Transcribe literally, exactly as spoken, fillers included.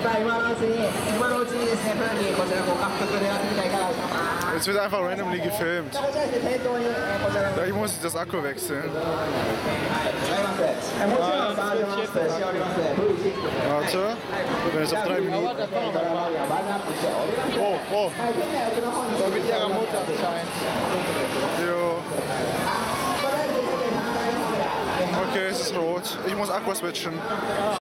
さあ今のうちに今のうちにですねプランにこちらご獲得でやってみたいかがでしょうか。 Jetzt wird einfach randomly gefilmt. こちらですね店頭にえーこちらの Ja, ich muss das Akku wechseln. 違いますえーもちろんバージョンアップしております ブイシックス Warte, wenn es auf drei Minuten. バージョンアップしております Oh, oh. はい店内奥の方に Mit ihrer Mutter scheint. Jo. Okay, es ist rot. Ich muss Akku switchen.